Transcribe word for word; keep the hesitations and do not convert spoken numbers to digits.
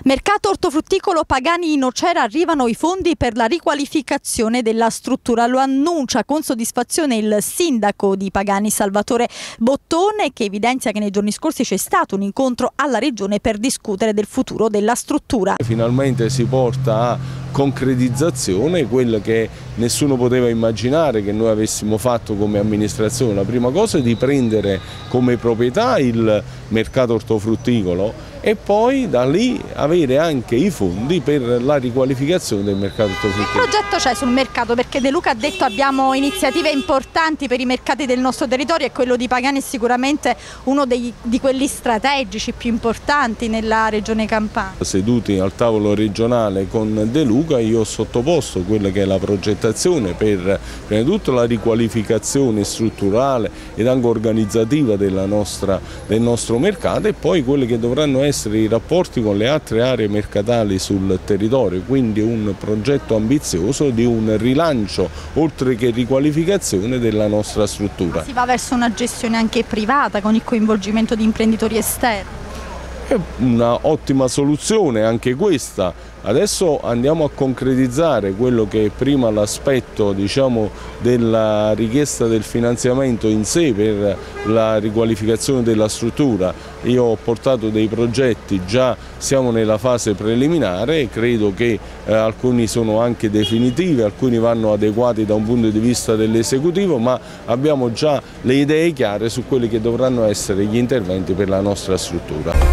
Mercato ortofrutticolo Pagani in Nocera, arrivano i fondi per la riqualificazione della struttura. Lo annuncia con soddisfazione il sindaco di Pagani Salvatore Bottone, che evidenzia che nei giorni scorsi c'è stato un incontro alla regione per discutere del futuro della struttura. Finalmente si porta a concretizzazione quello che nessuno poteva immaginare che noi avessimo fatto come amministrazione. La prima cosa è di prendere come proprietà il mercato ortofrutticolo e poi da lì avere anche i fondi per la riqualificazione del mercato ortofrutticolo. Che progetto c'è sul mercato? Perché De Luca ha detto abbiamo iniziative importanti per i mercati del nostro territorio e quello di Pagani è sicuramente uno dei, di quelli strategici più importanti nella regione Campania. Seduti al tavolo regionale con De Luca io ho sottoposto quella che è la progettazione per prima di tutto la riqualificazione strutturale ed anche organizzativa della nostra, del nostro mercato e poi quelli che dovranno essere i rapporti con le altre aree mercatali sul territorio, quindi un progetto ambizioso di un rilancio oltre che riqualificazione della nostra struttura. Si va verso una gestione anche privata con il coinvolgimento di imprenditori esterni. È una ottima soluzione anche questa. Adesso andiamo a concretizzare quello che è prima l'aspetto, diciamo, della richiesta del finanziamento in sé per la riqualificazione della struttura. Io ho portato dei progetti, già siamo nella fase preliminare e credo che eh, alcuni sono anche definitivi, alcuni vanno adeguati da un punto di vista dell'esecutivo, ma abbiamo già le idee chiare su quelli che dovranno essere gli interventi per la nostra struttura.